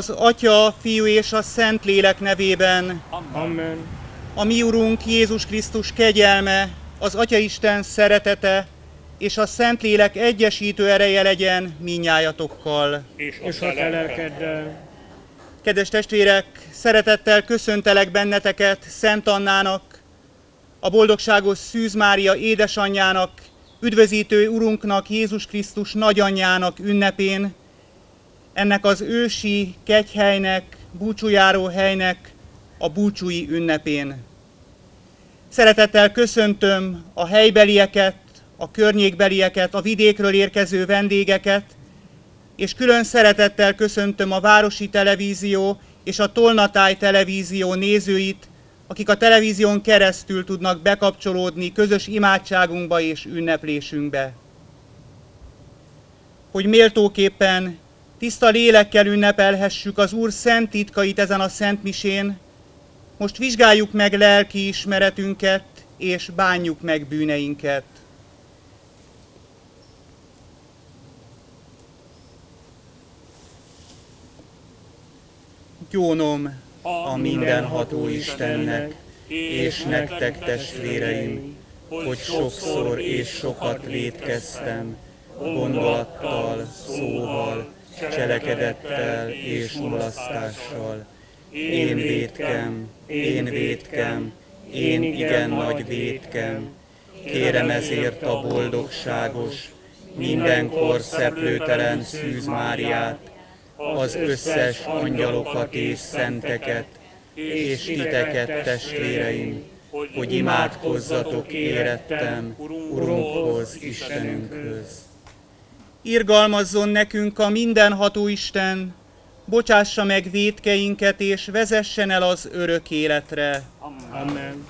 Az Atya, a Fiú és a Szentlélek nevében. Amen. A mi Urunk Jézus Krisztus kegyelme, az Atyaisten szeretete és a Szentlélek egyesítő ereje legyen minnyájatokkal. És a te lelkeddel. Kedves testvérek, szeretettel köszöntelek benneteket Szent Annának, a boldogságos Szűz Mária édesanyjának, üdvözítő Urunknak, Jézus Krisztus nagyanyjának ünnepén, ennek az ősi kegyhelynek, búcsújáró helynek a búcsúi ünnepén. Szeretettel köszöntöm a helybelieket, a környékbelieket, a vidékről érkező vendégeket, és külön szeretettel köszöntöm a Városi Televízió és a Tolnatáj Televízió nézőit, akik a televízión keresztül tudnak bekapcsolódni közös imádságunkba és ünneplésünkbe. Hogy méltóképpen tiszta lélekkel ünnepelhessük az Úr szent titkait ezen a szentmisén, most vizsgáljuk meg lelki ismeretünket és bánjuk meg bűneinket. Gyónom a mindenható Istennek, és nektek, testvéreim, hogy sokszor és sokat vétkeztem, gondolattal, szóval, cselekedettel és mulasztással. Én vétkem, én igen nagy vétkem. Kérem ezért a boldogságos, mindenkor szeplőtelen Szűz Máriát, az összes angyalokat és szenteket, és titeket, testvéreim, hogy imádkozzatok érettem Urunkhoz, Istenünkhöz. Irgalmazzon nekünk a mindenható Isten, bocsássa meg vétkeinket, és vezessen el az örök életre. Amen.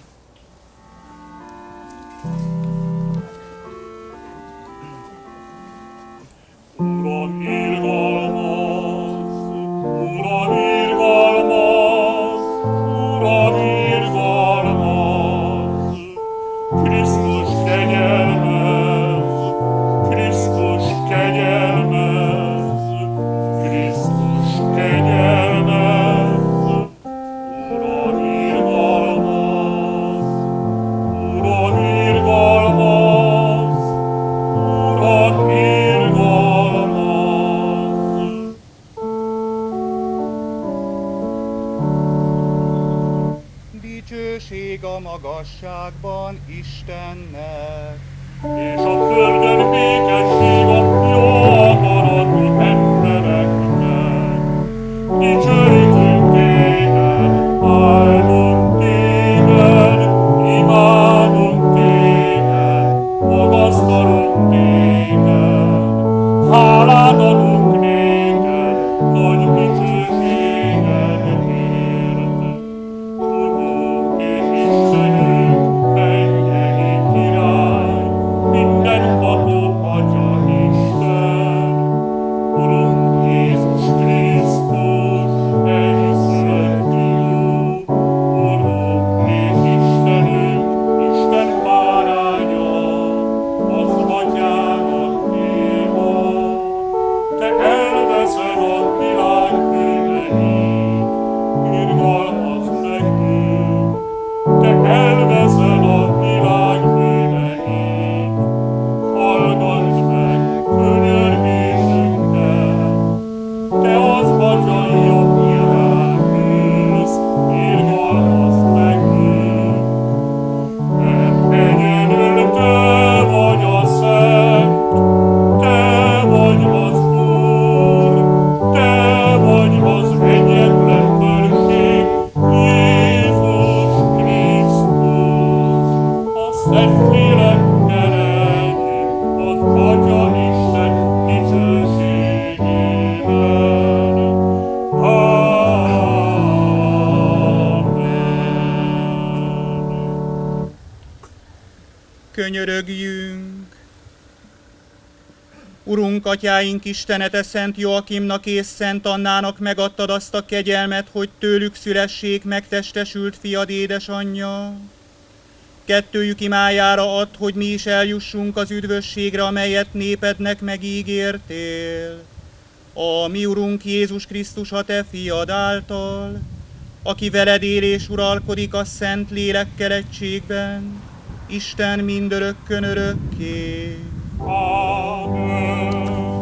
Uram, irgalmaz! Uram, irgalmaz! Uram, irgalmaz! Krisztus kegyelmez! Krisztus kegyelmez! Krisztus kegyelmez! Uram, irgalmaz! Uram, irgalmaz! Uram, irgalmaz! Dicsőség a magasságban Istennek, És a földön békesség a jó akaratú embereknek. Dicsőítünk téged, áldunk téged, imádunk téged, magasztalunk téged. Hálát adunk néked, nagy dicsőségedért. Urunk és Istenünk, mennyei király, mindenható Atya Isten, Urunk Jézus Krisztus, egyszülött Fiú, Urunk és Istenünk, Isten báránya, az Atyának néva. Te elveszed a világ bűneit, irgalmazz nekünk. Te elveszed a világ bűneit, hallgass meg könyörgésünket. Te az Atya jobbján ülsz, irgalmazz nekünk. Mert egyedül te vagy a Szent, te vagy az Úr, te vagy az egyetlen törzség, Jézus Krisztus. A Szentlélekkel együtt az Atya Isten dicsőségében. Amen. könyörögjünk. Urunk, atyáink Istene, te Szent Joakimnak és Szent Annának megadtad azt a kegyelmet, hogy tőlük szülessék megtestesült fiad édesanyja. Kettőjük imájára add, hogy mi is eljussunk az üdvösségre, amelyet népednek megígértél. A mi Urunk Jézus Krisztus a te fiad által, aki veled él és uralkodik a Szent Lélekkel egységben, Isten mindörökkön örökké. Amen.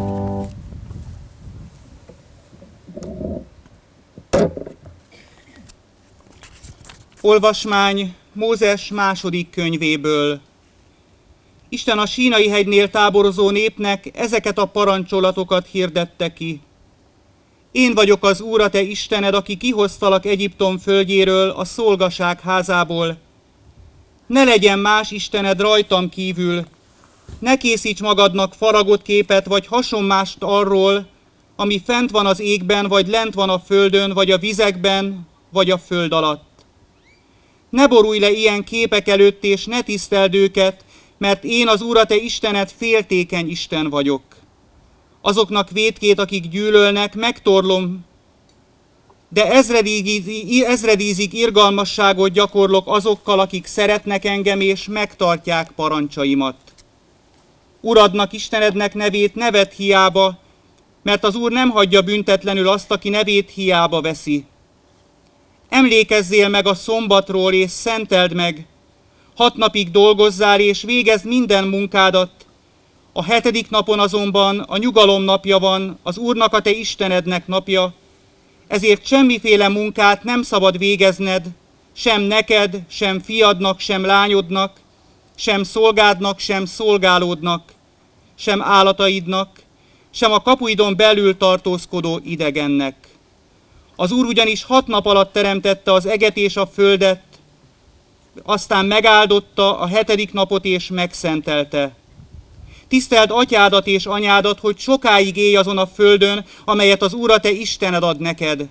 Olvasmány Mózes második könyvéből. Isten a Sínai hegynél táborozó népnek ezeket a parancsolatokat hirdette ki. Én vagyok az Úr, a te Istened, aki kihoztalak Egyiptom földjéről, a szolgaság házából. Ne legyen más istened rajtam kívül, ne készíts magadnak faragott képet, vagy hasonmást arról, ami fent van az égben, vagy lent van a földön, vagy a vizekben, vagy a föld alatt. Ne borulj le ilyen képek előtt, és ne tiszteld őket, mert én az Úr, a te Istened féltékeny Isten vagyok. Azoknak vétkét, akik gyűlölnek, megtorlom, de ezredízig irgalmasságot gyakorlok azokkal, akik szeretnek engem és megtartják parancsaimat. Uradnak, Istenednek nevét ne vedd hiába, mert az Úr nem hagyja büntetlenül azt, aki nevét hiába veszi. Emlékezzél meg a szombatról és szenteld meg, 6 napig dolgozzál és végezd minden munkádat, a 7. napon azonban a nyugalom napja van, az Úrnak, a te Istenednek napja, ezért semmiféle munkát nem szabad végezned, sem neked, sem fiadnak, sem lányodnak, sem szolgádnak, sem szolgálódnak, sem állataidnak, sem a kapuidon belül tartózkodó idegennek. Az Úr ugyanis 6 nap alatt teremtette az eget és a földet, aztán megáldotta a 7. napot és megszentelte. Tiszteld atyádat és anyádat, hogy sokáig élj azon a földön, amelyet az Úr, a te Istened ad neked.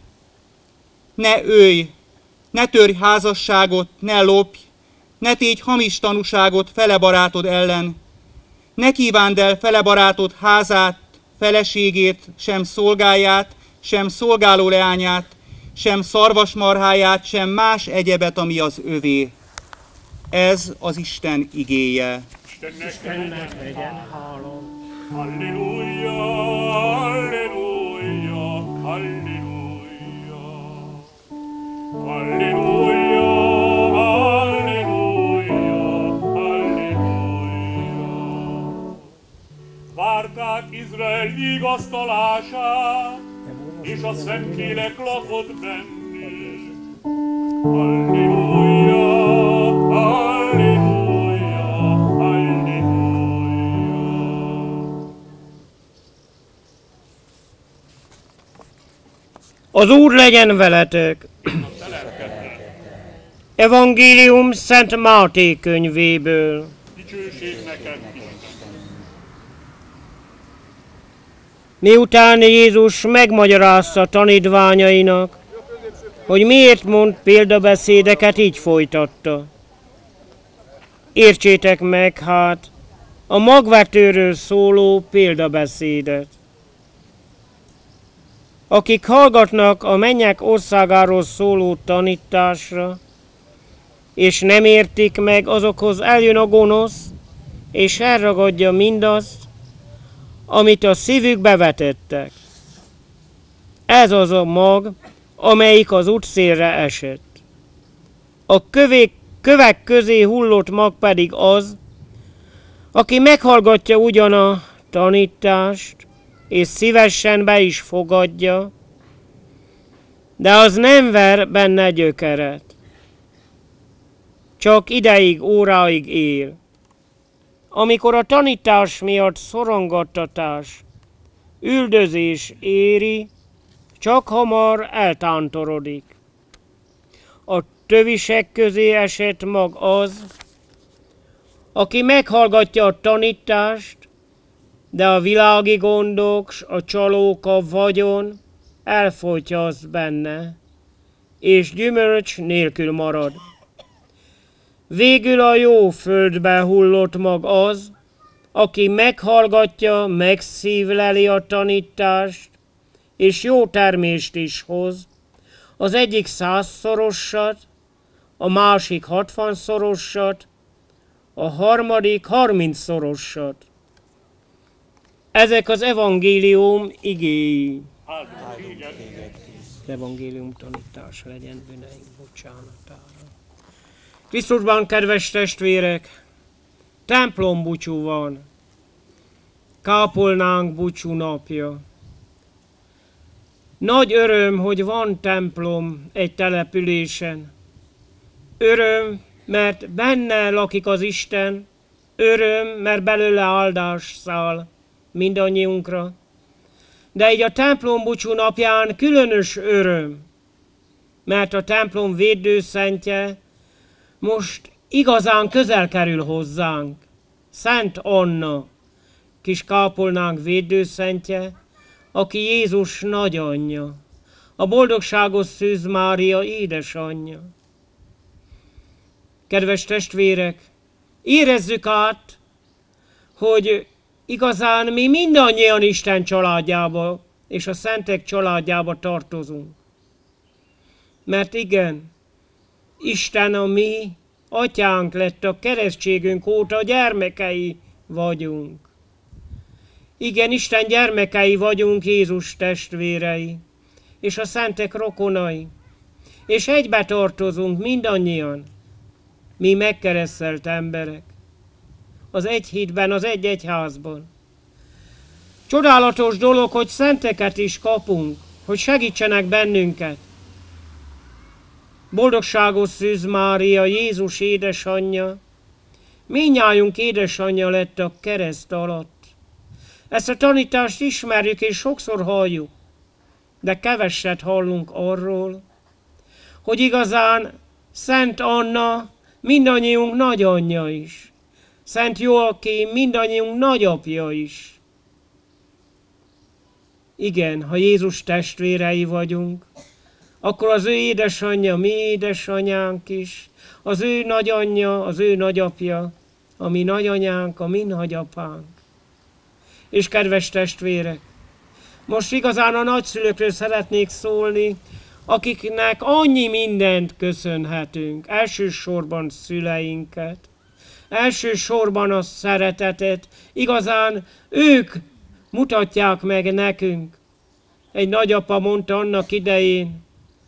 Ne ölj, ne törj házasságot, ne lopj, ne tégy hamis tanúságot fele barátod ellen, ne kívánd el fele barátod házát, feleségét, sem szolgáját, sem szolgáló leányát, sem szarvasmarháját, sem más egyebet, ami az övé. Ez az Isten igéje. Istennek legyen háló. Halleluja, halleluja, halleluja. Halleluja, halleluja, halleluja. Várták Izrael vigasztalását, és a Szentlélek lakott bennük. Halleluja, halleluja, halleluja. Az Úr legyen veletek! Evangélium Szent Máté könyvéből. Dicsőség neked, Isten! Miután Jézus megmagyarázta tanítványainak, hogy miért mond példabeszédeket, így folytatta. Értsétek meg hát a magvetőről szóló példabeszédet. Akik hallgatnak a mennyek országáról szóló tanításra, és nem értik meg, azokhoz eljön a gonosz, és elragadja mindazt, amit a szívükbe vetettek. Ez az a mag, amelyik az útszélre esett. A kövek közé hullott mag pedig az, aki meghallgatja ugyan a tanítást, és szívesen be is fogadja, de az nem ver benne gyökeret. Csak ideig, óráig él. Amikor a tanítás miatt szorongattatás, üldözés éri, csak hamar eltántorodik. A tövisek közé esett mag az, aki meghallgatja a tanítást, de a világi gondok, a csalók, a vagyon elfolytja azt benne, és gyümölcs nélkül marad. Végül a jó földbe hullott mag az, aki meghallgatja, megszívleli a tanítást, és jó termést is hoz, az egyik 100-szorosat, a másik 60-szorosat, a harmadik 30-szorosat. Ezek az evangélium igéi. Áldunk téged. Az evangélium tanítás legyen bűneink bocsánatára. Krisztusban, kedves testvérek, templom búcsú van. Kápolnánk búcsú napja. Nagy öröm, hogy van templom egy településen. Öröm, mert benne lakik az Isten. Öröm, mert belőle áldás száll mindannyiunkra. De így a templom búcsú napján különös öröm, mert a templom védőszentje most igazán közel kerül hozzánk. Szent Anna, kis kápolnánk védőszentje, aki Jézus nagyanyja, a boldogságos Szűz Mária édesanyja. Kedves testvérek, érezzük át, hogy igazán mi mindannyian Isten családjába és a szentek családjába tartozunk. Mert igen, Isten a mi atyánk lett, a keresztségünk óta gyermekei vagyunk. Igen, Isten gyermekei vagyunk, Jézus testvérei, és a szentek rokonai. És egybe tartozunk mindannyian, mi megkeresztelt emberek. Az egy hitben, az egy egyházban. Csodálatos dolog, hogy szenteket is kapunk, hogy segítsenek bennünket. Boldogságos Szűz Mária, Jézus édesanyja, mindnyájunk édesanyja lett a kereszt alatt. Ezt a tanítást ismerjük és sokszor halljuk, de keveset hallunk arról, hogy igazán Szent Anna mindannyiunk nagyanyja is. Szent Joachim mindannyiunk nagyapja is. Igen, ha Jézus testvérei vagyunk, akkor az ő édesanyja, mi édesanyánk is, az ő nagyanyja, az ő nagyapja, a mi nagyanyánk, a mi nagyapánk. És kedves testvérek, most igazán a nagyszülőkről szeretnék szólni, akiknek annyi mindent köszönhetünk. Elsősorban szüleinket, elsősorban a szeretetet. Igazán ők mutatják meg nekünk. Egy nagyapa mondta annak idején,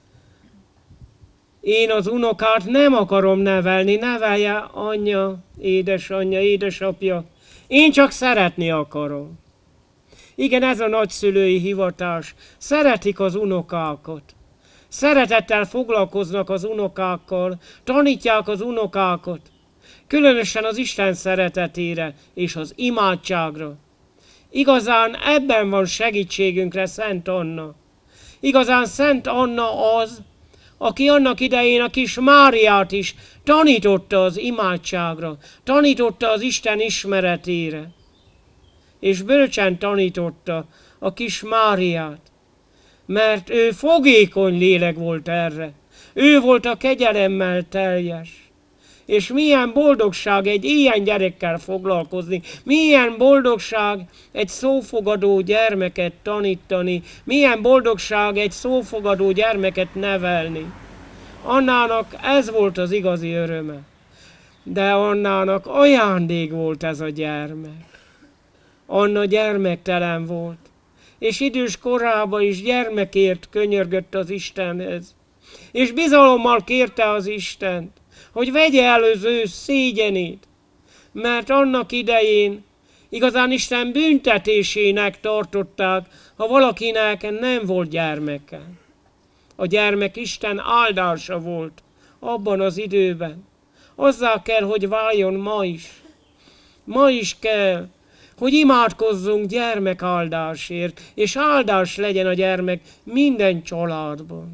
én az unokát nem akarom nevelni, nevelje anyja, édesanyja, édesapja. Én csak szeretni akarom. Igen, ez a nagyszülői hivatás. Szeretik az unokákat. Szeretettel foglalkoznak az unokákkal, tanítják az unokákat. Különösen az Isten szeretetére és az imádságra. Igazán ebben van segítségünkre Szent Anna. Igazán Szent Anna az, aki annak idején a kis Máriát is tanította az imádságra, tanította az Isten ismeretére. És bölcsen tanította a kis Máriát, mert ő fogékony lélek volt erre. Ő volt a kegyelemmel teljes. És milyen boldogság egy ilyen gyerekkel foglalkozni, milyen boldogság egy szófogadó gyermeket tanítani, milyen boldogság egy szófogadó gyermeket nevelni. Annának ez volt az igazi öröme. De Annának ajándék volt ez a gyermek. Anna gyermektelen volt, és idős korában is gyermekért könyörgött az Istenhez. És bizalommal kérte az Istent, hogy vegye el az ő szégyenét, mert annak idején igazán Isten büntetésének tartották, ha valakinek nem volt gyermeke. A gyermek Isten áldása volt abban az időben. Azzá kell, hogy váljon ma is. Ma is kell, hogy imádkozzunk gyermekáldásért, és áldás legyen a gyermek minden családban.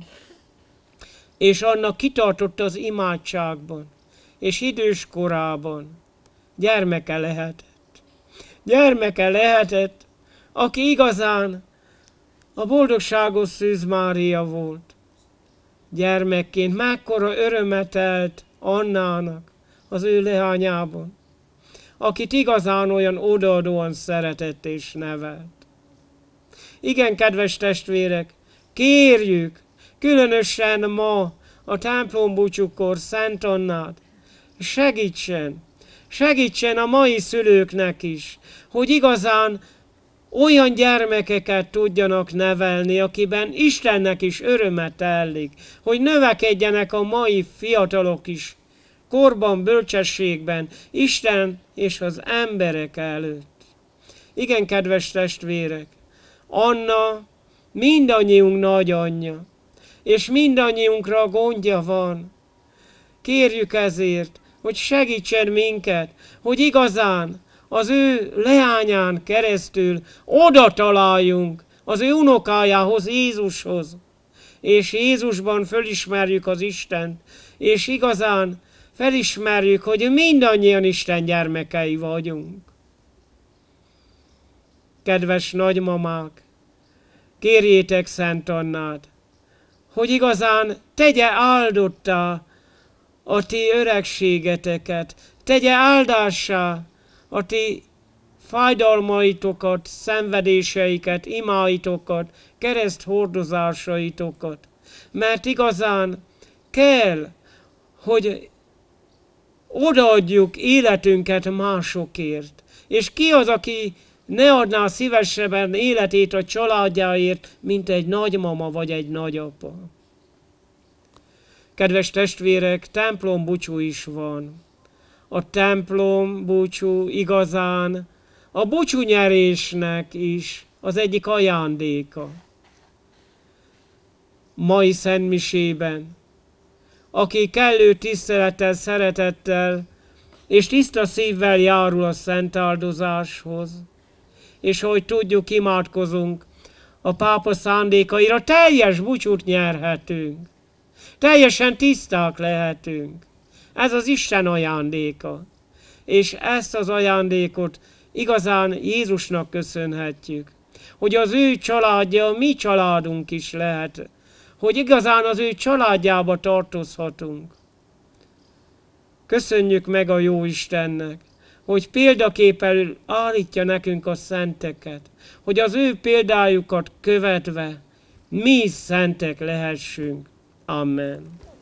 És annak kitartott az imádságban, és idős korában gyermeke lehetett. Gyermeke lehetett, aki igazán a boldogságos Szűz Mária volt. Gyermekként mekkora örömet telt Annának az ő leányában, akit igazán olyan odaadóan szeretett és nevelt. Igen, kedves testvérek, kérjük, különösen ma a templombúcsúkor Szent Annát, segítsen a mai szülőknek is, hogy igazán olyan gyermekeket tudjanak nevelni, akiben Istennek is öröme tellik, hogy növekedjenek a mai fiatalok is, korban, bölcsességben, Isten és az emberek előtt. Igen, kedves testvérek, Anna mindannyiunk nagyanyja, és mindannyiunkra gondja van. Kérjük ezért, hogy segítsen minket, hogy igazán az ő leányán keresztül oda találjunk az ő unokájához, Jézushoz, és Jézusban fölismerjük az Istent, és igazán felismerjük, hogy mindannyian Isten gyermekei vagyunk. Kedves nagymamák, kérjétek Szent Annát, hogy igazán tegye áldottá a ti öregségeteket, tegye áldássá a ti fájdalmaitokat, szenvedéseiket, imáitokat, kereszt hordozásaitokat. Mert igazán kell, hogy odaadjuk életünket másokért. És ki az, aki ne adná szívesebben életét a családjáért, mint egy nagymama vagy egy nagyapa? Kedves testvérek, templombúcsú is van. A templombúcsú igazán a búcsúnyerésnek is az egyik ajándéka. Mai szentmisében, aki kellő tisztelettel, szeretettel és tiszta szívvel járul a szent áldozáshoz, és hogy tudjuk, imádkozunk, a pápa szándékaira teljes búcsút nyerhetünk. Teljesen tiszták lehetünk. Ez az Isten ajándéka. És ezt az ajándékot igazán Jézusnak köszönhetjük. Hogy az ő családja, a mi családunk is lehet. Hogy igazán az ő családjába tartozhatunk. Köszönjük meg a jó Istennek, hogy példaképpel állítja nekünk a szenteket. Hogy az ő példájukat követve mi is szentek lehessünk. Amen.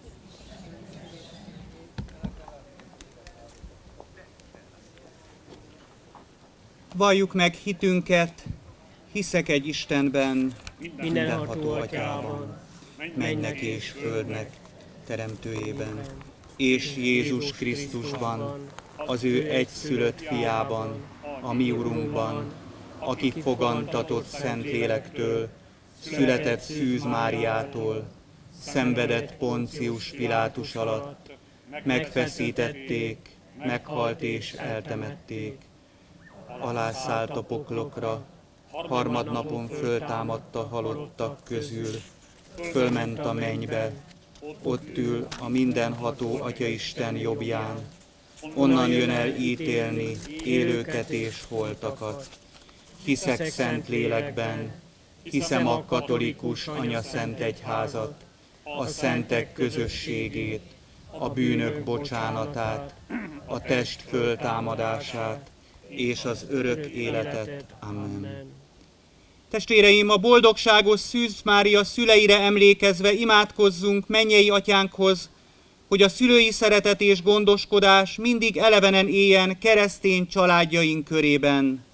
Valljuk meg hitünket, hiszek egy Istenben, Mindenható Atyában, mennek és földnek teremtőjében, és Jézus Krisztusban, az ő egyszülött fiában, a mi Urunkban, aki fogantatott Szentlélektől, született Szűz Máriától, szenvedett Poncius Pilátus alatt, megfeszítették, meghalt és eltemették, alászállt a poklokra, harmadnapon föltámadta halottak közül, fölment a mennybe, ott ül a mindenható Atyaisten jobbján, onnan jön el ítélni élőket és holtakat. Hiszek szent lélekben, hiszem a katolikus anyaszent egyházat, a szentek közösségét, a bűnök bocsánatát, a test föltámadását és az örök életet. Amen. Testvéreim, a boldogságos Szűz Mária szüleire emlékezve imádkozzunk mennyei atyánkhoz, hogy a szülői szeretet és gondoskodás mindig elevenen éljen keresztény családjaink körében.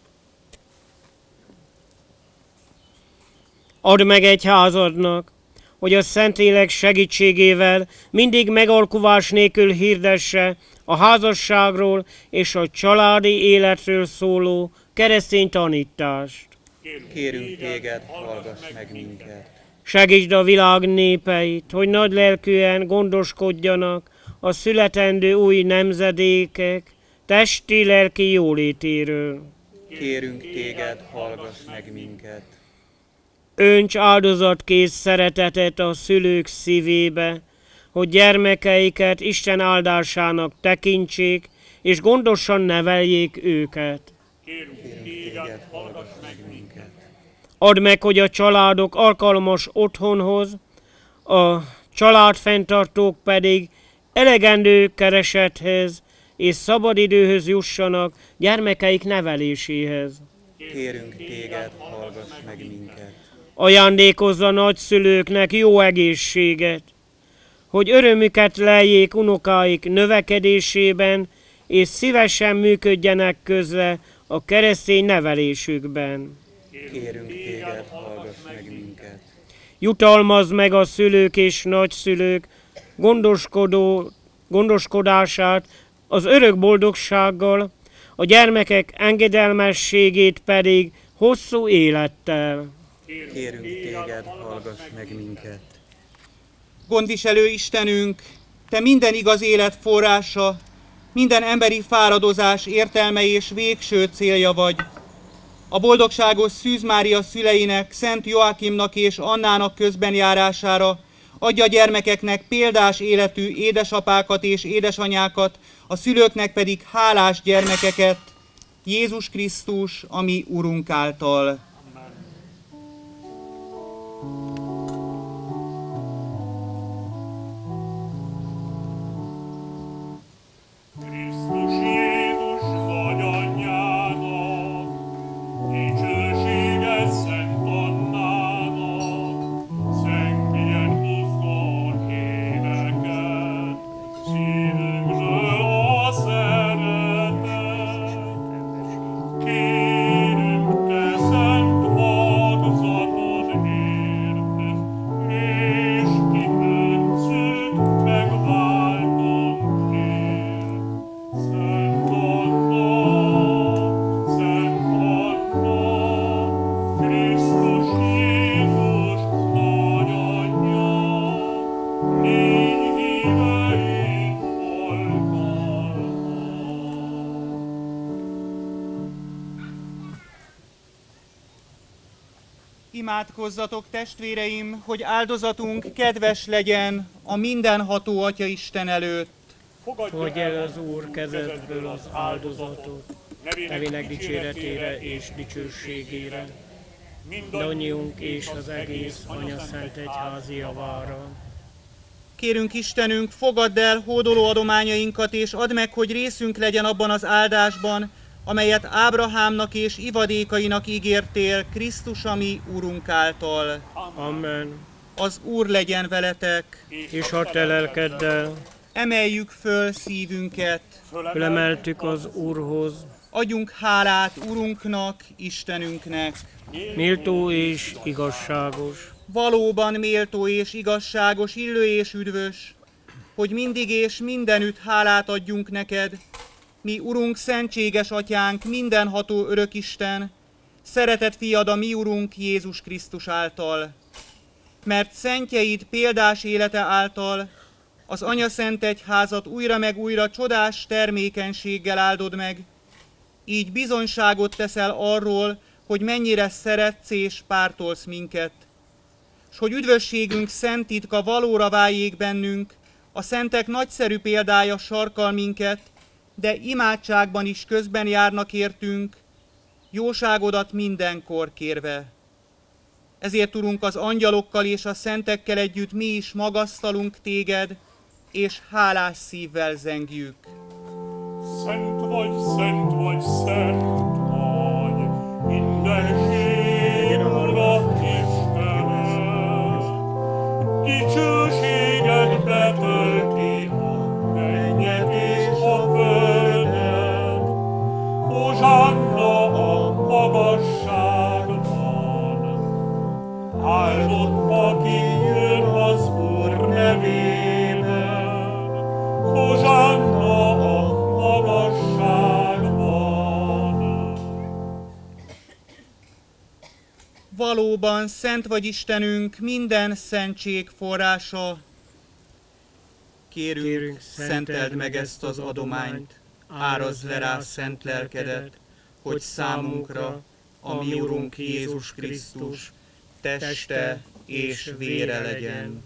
Add meg egyházadnak, hogy a Szentlélek segítségével mindig megalkuvás nélkül hirdesse a házasságról és a családi életről szóló keresztény tanítást. Kérünk téged, hallgass meg minket. Segítsd a világ népeit, hogy nagylelkűen gondoskodjanak a születendő új nemzedékek testi-lelki jólétéről. Kérünk téged, hallgass meg minket. Önts áldozatkész szeretetet a szülők szívébe, hogy gyermekeiket Isten áldásának tekintsék, és gondosan neveljék őket. Kérünk téged, hallgass meg minket. Add meg, hogy a családok alkalmas otthonhoz, a családfenntartók pedig elegendő keresethez és szabadidőhöz jussanak gyermekeik neveléséhez. Kérünk téged, hallgass meg minket. Ajándékozza nagyszülőknek jó egészséget, hogy örömüket leljék unokáik növekedésében, és szívesen működjenek közre a keresztény nevelésükben. Kérünk téged, hallgass meg minket. Jutalmazd meg a szülők és nagyszülők gondoskodását az örök boldogsággal, a gyermekek engedelmességét pedig hosszú élettel. Kérünk téged, hallgass meg minket. Gondviselő Istenünk, te minden igaz élet forrása, minden emberi fáradozás értelme és végső célja vagy. A boldogságos Szűz Mária szüleinek, Szent Joakimnak és Annának közbenjárására adja a gyermekeknek példás életű édesapákat és édesanyákat, a szülőknek pedig hálás gyermekeket, Jézus Krisztus, a mi Urunk által. Krisztus Jézus nagyanyjának, dicsőséges Szent Annának, szentélyen hoznak éneket, szívünkből a szeretet. Kérünk te szent magzatodért, és kitöntszük megváltottért. Szent Anna, Krisztus Jézus nagyanyja, légy híveink oltalma. Imádkozzatok, testvéreim, hogy áldozatunk kedves legyen a mindenható Atya Isten előtt. Fogadj el az Úr kezedből az áldozatot, nevének dicséretére és dicsőségére, mindannyiunk és az egész Anya Szent Egyházi javára. Kérünk Istenünk, fogadd el hódoló adományainkat, és add meg, hogy részünk legyen abban az áldásban, amelyet Ábrahámnak és ivadékainak ígértél Krisztus, a mi Urunk által. Amen. Az Úr legyen veletek, És a te lelkeddel emeljük föl szívünket, fölemeltük az Úrhoz, adjunk hálát Urunknak, Istenünknek. méltó és igazságos. Valóban méltó és igazságos, illő és üdvös, hogy mindig és mindenütt hálát adjunk neked, mi Urunk, szentséges Atyánk, mindenható Örökisten, szeretett fiad a mi Urunk Jézus Krisztus által. Mert szentjeid példás élete által az Anya Szent Egyházat újra meg újra csodás termékenységgel áldod meg, így bizonyságot teszel arról, hogy mennyire szeretsz és pártolsz minket, s hogy üdvösségünk szent titka valóra váljék bennünk, a szentek nagyszerű példája sarkal minket, de imádságban is közben járnak értünk, jóságodat mindenkor kérve. Ezért, Urunk, az angyalokkal és a szentekkel együtt mi is magasztalunk téged, és hálás szívvel zengjük. Szent vagy, szent vagy, szent vagy, mindenség Ura Istened. Dicsőséget betölti a mennyet és a földet. Hozsanna a magasságban. Áldott, aki jön az Úr nevében. Hozsanna a magasságban. Valóban szent vagy Istenünk, minden szentség forrása. Kérünk, szenteld meg ezt az adományt, árazd le rá szent lelkedet, hogy számunkra a mi Urunk Jézus Krisztus teste és vére legyen.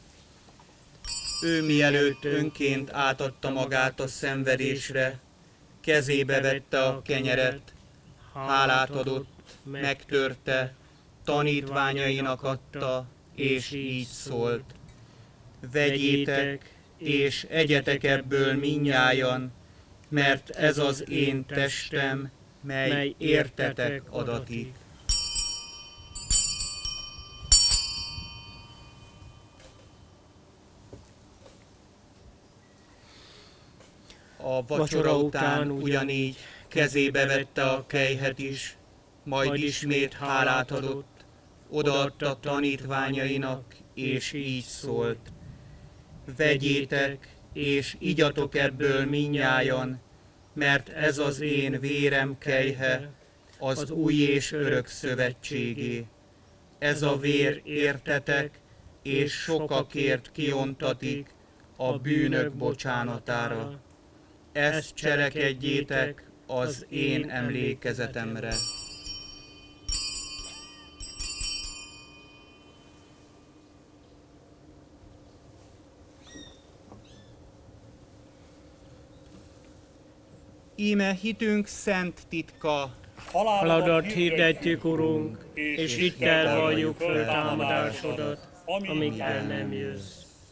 Ő mielőtt önként átadta magát a szenvedésre, kezébe vette a kenyeret, hálát adott, megtörte, tanítványainak adta, és így szólt: vegyétek, és egyetek ebből mindnyájan, mert ez az én testem, mely értetek adatik. A vacsora után ugyanígy kezébe vette a kelyhet is, majd ismét hálát adott, odaadta tanítványainak, és így szólt: vegyétek, és igyatok ebből mindnyájan, mert ez az én vérem kelyhe, az új és örök szövetségé. Ez a vér értetek, és sokakért kiontatik a bűnök bocsánatára. Ezt cselekedjétek az én emlékezetemre. Íme hitünk szent titka. Halálodat hirdetjük, Urunk, és hittel valljuk föltámadásodat, amíg el nem jössz.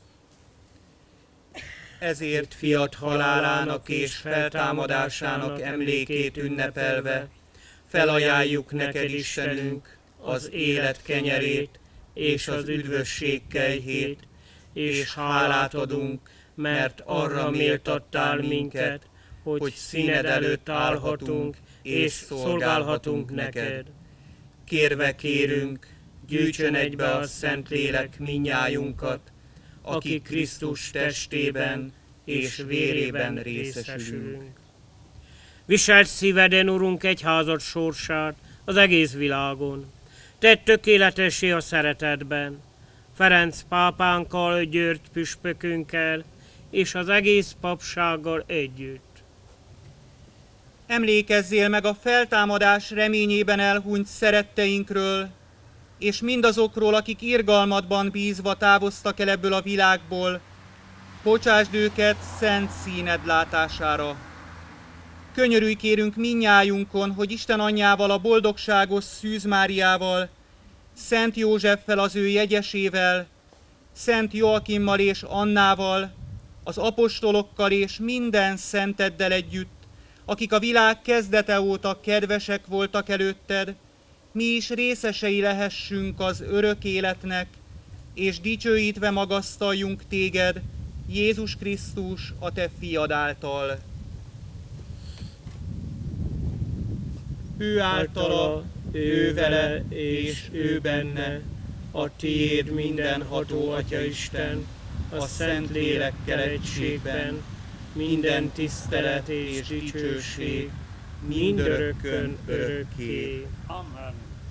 Ezért fiat halálának és feltámadásának emlékét ünnepelve, felajánljuk neked, Istenünk, az élet kenyerét és az üdvösség kelyhét, és hálát adunk, mert arra méltattál minket, hogy színed előtt állhatunk és szolgálhatunk neked. Kérve kérünk, gyűjtsön egybe a Szentlélek minnyájunkat, akik Krisztus testében és vérében részesülünk. Viselt szíveden, Urunk, egyházad sorsát az egész világon. Tedd tökéletessé a szeretetben, Ferenc pápánkkal, György püspökünkkel és az egész papsággal együtt. Emlékezzél meg a feltámadás reményében elhunyt szeretteinkről, és mindazokról, akik irgalmadban bízva távoztak el ebből a világból, bocsásd őket szent színed látására. Könyörülj kérünk mindnyájunkon, hogy Isten anyjával, a boldogságos Szűz Máriával, Szent Józseffel, az ő jegyesével, Szent Joakimmal és Annával, az apostolokkal és minden szenteddel együtt, akik a világ kezdete óta kedvesek voltak előtted, mi is részesei lehessünk az örök életnek, és dicsőítve magasztaljunk téged, Jézus Krisztus, a te fiad által. Ő általa, ő vele és ő benne, a tiéd mindenható Atyaisten, a Szent Lélekkel egységben, minden tisztelet és dicsőség, mindörökkön örökké. Amen.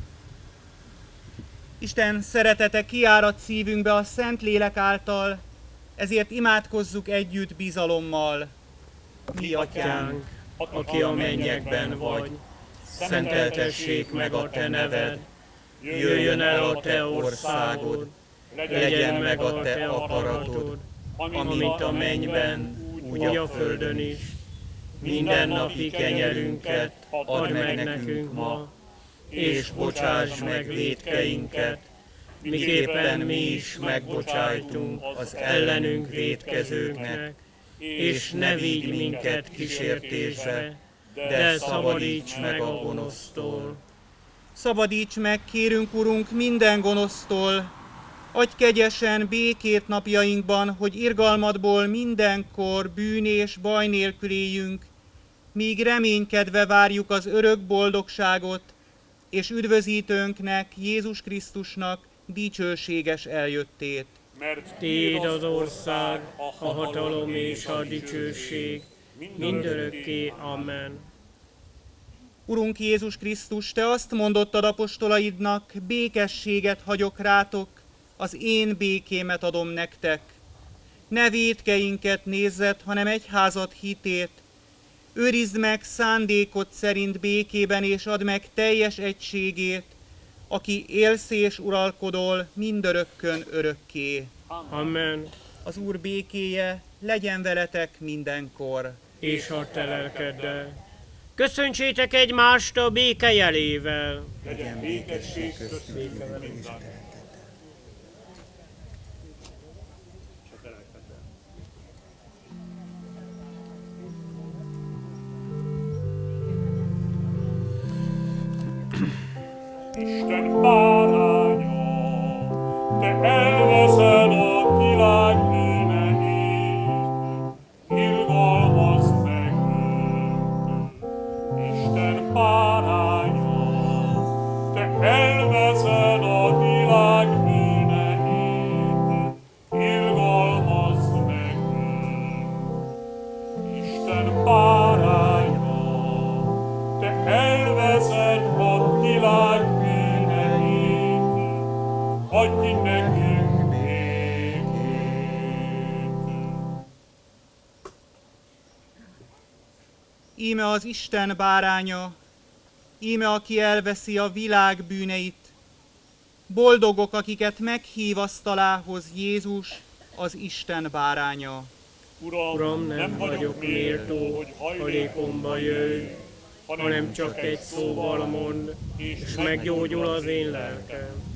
Isten szeretete kiárad szívünkbe a Szent Lélek által, ezért imádkozzuk együtt bizalommal. Mi Atyánk, aki a mennyekben vagy, szenteltessék meg a te neved, jöjjön el a te országod, legyen meg a te akaratod, amint a mennyben, úgy a földön is. Mindennapi kenyerünket add meg nekünk ma, és bocsáss meg vétkeinket, miképpen mi is megbocsájtunk az ellenünk vétkezőknek, és ne vigy minket kísértésbe, de szabadíts meg a gonosztól. Szabadíts meg, kérünk, Urunk, minden gonosztól, adj kegyesen békét napjainkban, hogy irgalmadból mindenkor bűn és baj nélkül éljünk, míg reménykedve várjuk az örök boldogságot, és üdvözítőnknek, Jézus Krisztusnak dicsőséges eljöttét. Mert Tiéd az ország, a hatalom és a dicsőség, mindörökké. Amen. Urunk Jézus Krisztus, te azt mondottad apostolaidnak, békességet hagyok rátok, az én békémet adom nektek. Ne vétkeinket nézzed, hanem egyházad hitét. Őrizd meg szándékod szerint békében, és add meg teljes egységét, aki élsz és uralkodol mindörökkön örökké. Amen. Az Úr békéje legyen veletek mindenkor. És a te lelkeddel. Köszöntsétek egymást a béke jelével. legyen békesség köztünk. Isten báránya, te elveszel a világ bűneit, irgalmazz meg Íme az Isten báránya, íme aki elveszi a világ bűneit. Boldogok, akiket meghív asztalához Jézus, az Isten báránya. Uram, nem vagyok méltó, hogy hajlékomba jöjj, hanem csak egy szóval mondd, és meggyógyul az én lelkem.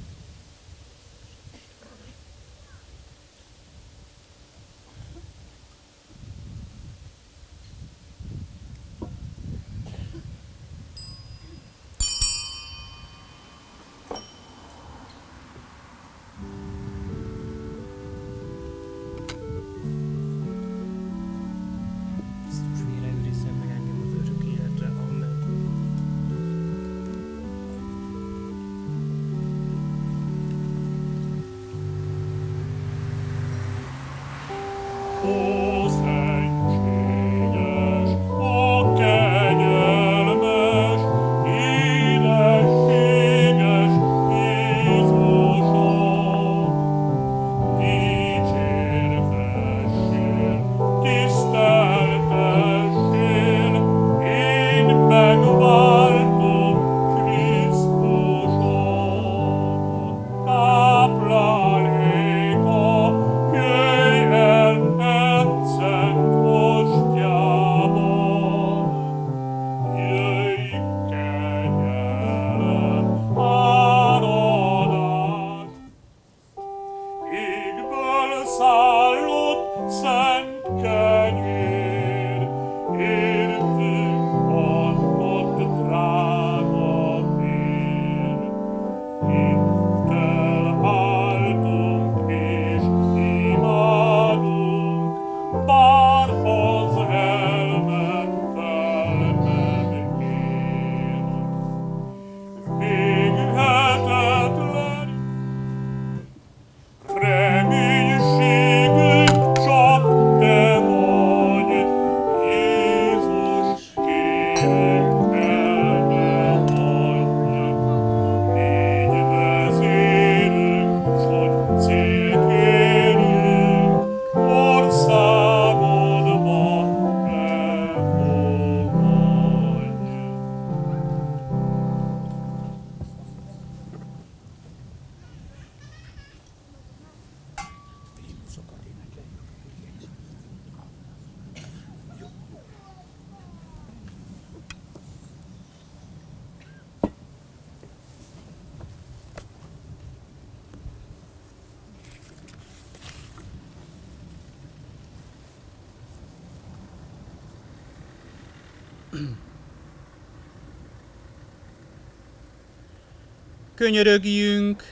Könyörögjünk!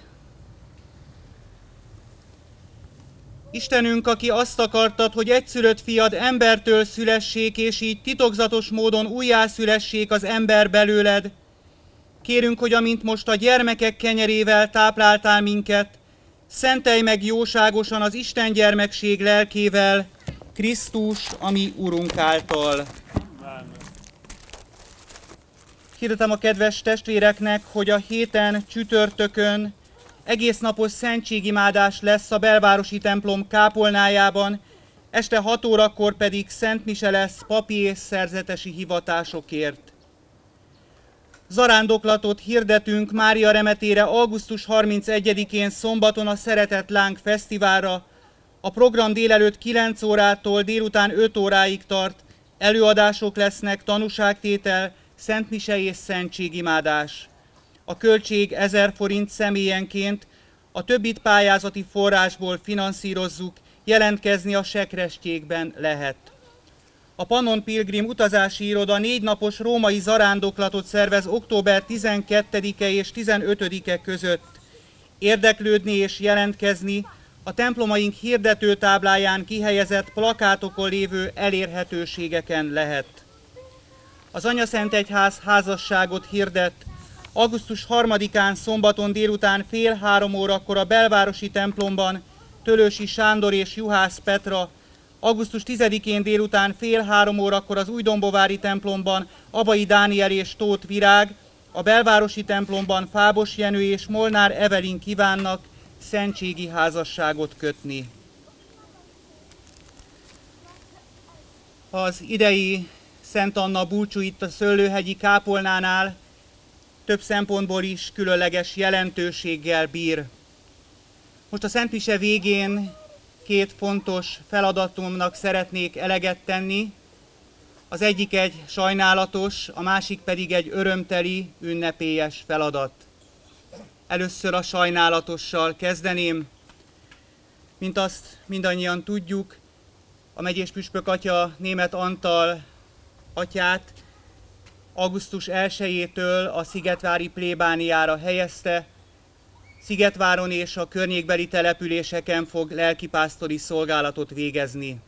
Istenünk, aki azt akartad, hogy egyszülött fiad embertől szülessék, és így titokzatos módon újjászülessék az ember belőled, kérünk, hogy amint most a gyermekek kenyerével tápláltál minket, szentelj meg jóságosan az Isten gyermekség lelkével, Krisztus, a mi Urunk által. Hirdetem a kedves testvéreknek, hogy a héten csütörtökön egész napos szentségimádás lesz a belvárosi templom kápolnájában, este 6 órakor pedig Szent Mise lesz papi és szerzetesi hivatásokért. Zarándoklatot hirdetünk Mária remetére augusztus 31-én szombaton a Szeretett Láng Fesztiválra. A program délelőtt 9 órától délután 5 óráig tart, előadások lesznek, tanúságtétel, Szent Mise és szentségimádás. A költség 1000 forint személyenként, a többit pályázati forrásból finanszírozzuk, jelentkezni a sekrestjékben lehet. A Pannon Pilgrim utazási iroda 4 napos római zarándoklatot szervez október 12-e és 15-e között. Érdeklődni és jelentkezni a templomaink hirdetőtábláján kihelyezett plakátokon lévő elérhetőségeken lehet. Az Anyaszentegyház házasságot hirdet. Augusztus 3-án szombaton délután 14:30 a belvárosi templomban Tölösi Sándor és Juhász Petra, augusztus 10-én délután 14:30 az Újdombovári templomban Abai Dániel és Tóth Virág, a belvárosi templomban Fábos Jenő és Molnár Evelin kívánnak szentségi házasságot kötni. Az idei Szent Anna búcsú itt a Szőlőhegyi kápolnánál több szempontból is különleges jelentőséggel bír. Most a szentmise végén két fontos feladatomnak szeretnék eleget tenni. Az egyik egy sajnálatos, a másik pedig egy örömteli, ünnepélyes feladat. Először a sajnálatossal kezdeném. Mint azt mindannyian tudjuk, a megyés püspök atya Németh Antal atyát augusztus 1-től a szigetvári plébániára helyezte. Szigetváron és a környékbeli településeken fog lelkipásztori szolgálatot végezni.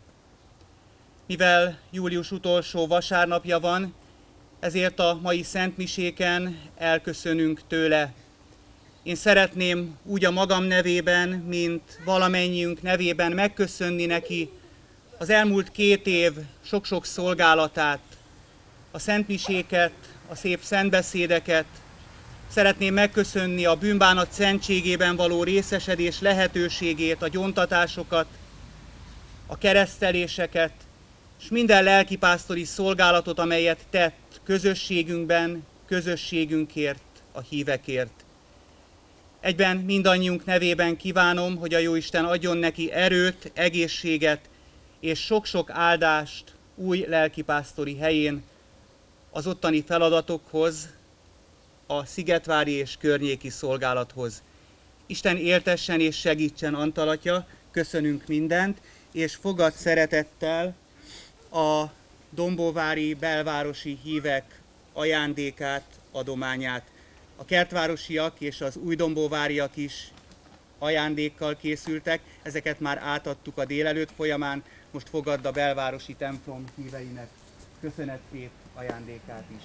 Mivel július utolsó vasárnapja van, ezért a mai szentmiséken elköszönünk tőle. Én szeretném úgy a magam nevében, mint valamennyiünk nevében megköszönni neki az elmúlt 2 év sok-sok szolgálatát, a szentmiséket, a szép szentbeszédeket. Szeretném megköszönni a bűnbánat szentségében való részesedés lehetőségét, a gyóntatásokat, a kereszteléseket, és minden lelkipásztori szolgálatot, amelyet tett közösségünkben, közösségünkért, a hívekért. Egyben mindannyiunk nevében kívánom, hogy a Jóisten adjon neki erőt, egészséget és sok-sok áldást új lelkipásztori helyén, az ottani feladatokhoz, a szigetvári és környéki szolgálathoz. Isten éltessen és segítsen, Antal atya, köszönünk mindent, és fogad szeretettel a dombóvári belvárosi hívek ajándékát, adományát. A kertvárosiak és az újdombóváriak is ajándékkal készültek, ezeket már átadtuk a délelőtt folyamán, most fogadd a belvárosi templom híveinek köszönetkép ajándékát is.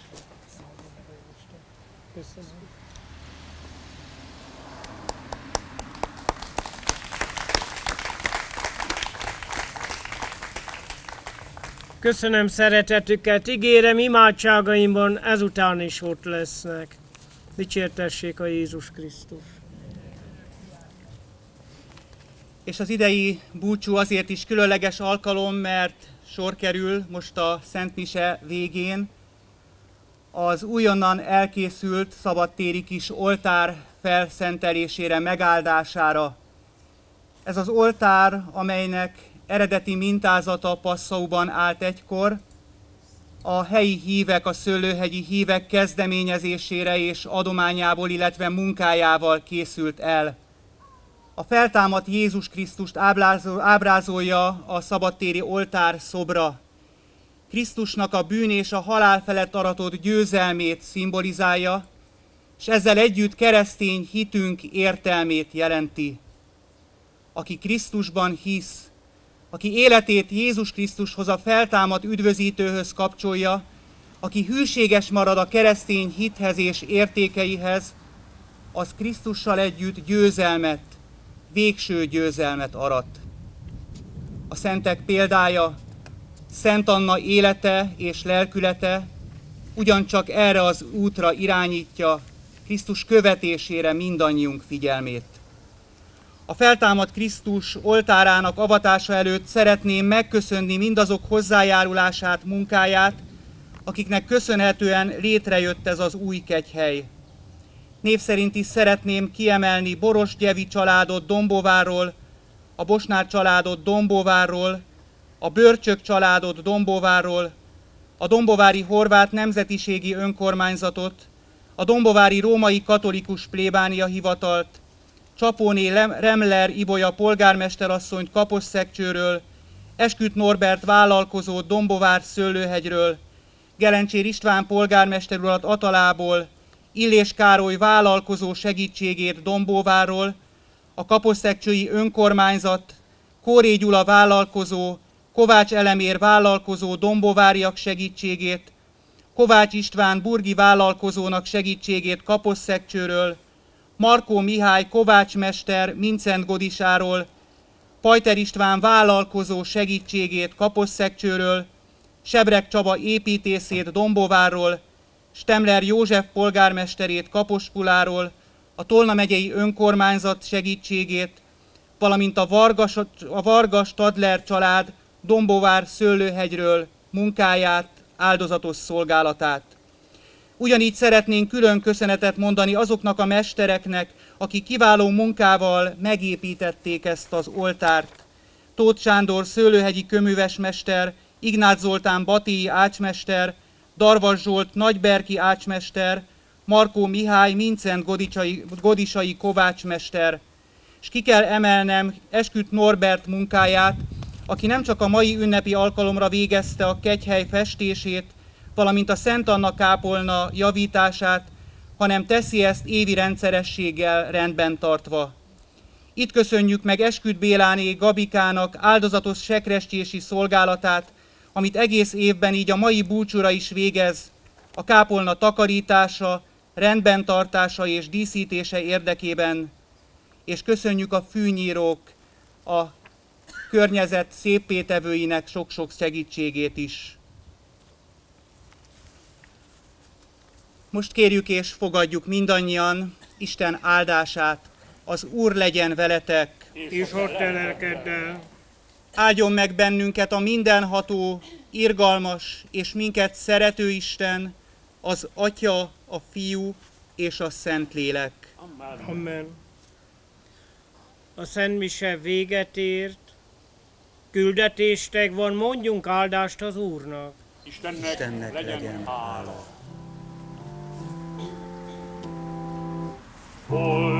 Köszönöm. Köszönöm szeretetüket, ígérem, imádságaimban ezután is ott lesznek. Dicsértessék a Jézus Krisztus. És az idei búcsú azért is különleges alkalom, mert sor kerül most a szentmise végén az újonnan elkészült szabadtéri kis oltár felszentelésére, megáldására. Ez az oltár, amelynek eredeti mintázata Passauban állt egykor, a helyi hívek, a szőlőhegyi hívek kezdeményezésére és adományából, illetve munkájával készült el. A feltámadt Jézus Krisztust ábrázolja a szabadtéri oltár szobra. Krisztusnak a bűn és a halál felett aratott győzelmét szimbolizálja, és ezzel együtt keresztény hitünk értelmét jelenti. Aki Krisztusban hisz, aki életét Jézus Krisztushoz, a feltámadt üdvözítőhöz kapcsolja, aki hűséges marad a keresztény hithez és értékeihez, az Krisztussal együtt győzelmet, végső győzelmet arat. A szentek példája, Szent Anna élete és lelkülete ugyancsak erre az útra irányítja, Krisztus követésére mindannyiunk figyelmét. A feltámadt Krisztus oltárának avatása előtt szeretném megköszönni mindazok hozzájárulását, munkáját, akiknek köszönhetően létrejött ez az új kegyhely. Név szerint is szeretném kiemelni Boros Gyevi családot Dombóvárról, a Bosnár családot Dombóvárról, a Börcsök családot Dombóvárról, a Dombóvári Horvát Nemzetiségi Önkormányzatot, a Dombóvári Római Katolikus Plébánia Hivatalt, Csapóné Remler Ibolya polgármesterasszonyt Kaposszegcsőről, Esküdt Norbert vállalkozót Dombóvár Szőlőhegyről, Gelencsér István polgármester urat Atalából, Illés Károly vállalkozó segítségét Dombóvárról, a Kaposszegcsői Önkormányzat, Kóré Gyula vállalkozó, Kovács Elemér vállalkozó dombóváriak segítségét, Kovács István burgi vállalkozónak segítségét Kaposszegcsőről, Markó Mihály kovácsmester Mincentgodisáról, Pajter István vállalkozó segítségét Kaposszegcsőről, Sebrek Csaba építészét Dombóvárról, Stemler József polgármesterét Kapospuláról, a Tolna megyei önkormányzat segítségét, valamint a Varga Stadler család Dombóvár Szőlőhegyről munkáját, áldozatos szolgálatát. Ugyanígy szeretnénk külön köszönetet mondani azoknak a mestereknek, akik kiváló munkával megépítették ezt az oltárt. Tóth Sándor szőlőhegyi köművesmester, Ignác Zoltán batélyi ácsmester, Darvas Zsolt nagyberki ácsmester, Markó Mihály Mincent godisai kovácsmester. És ki kell emelnem Esküdt Norbert munkáját, aki nem csak a mai ünnepi alkalomra végezte a kegyhely festését, valamint a Szent Anna kápolna javítását, hanem teszi ezt évi rendszerességgel rendben tartva. Itt köszönjük meg Esküdt Béláné Gabikának áldozatos sekrestési szolgálatát, amit egész évben így a mai búcsúra is végez, a kápolna takarítása, rendben tartása és díszítése érdekében, és köszönjük a fűnyírók, a környezet széppétevőinek sok-sok segítségét is. Most kérjük és fogadjuk mindannyian Isten áldását. Az Úr legyen veletek, És a te lelkeddel. áldjon meg bennünket a mindenható, irgalmas és minket szerető Isten, az Atya, a Fiú és a Szentlélek. Amen. A Szent Mise véget ért, küldetéstek van, mondjunk áldást az Úrnak. Istennek legyen hála. Hol